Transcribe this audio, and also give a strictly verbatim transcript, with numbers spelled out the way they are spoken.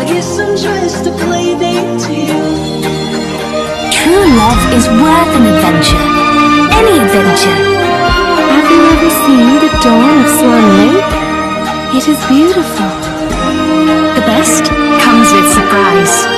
kiss and just a play date to you. True love is worth an adventure. Any adventure. Have you ever seen the dawn of Swan Lake? It is beautiful. The best comes with surprise.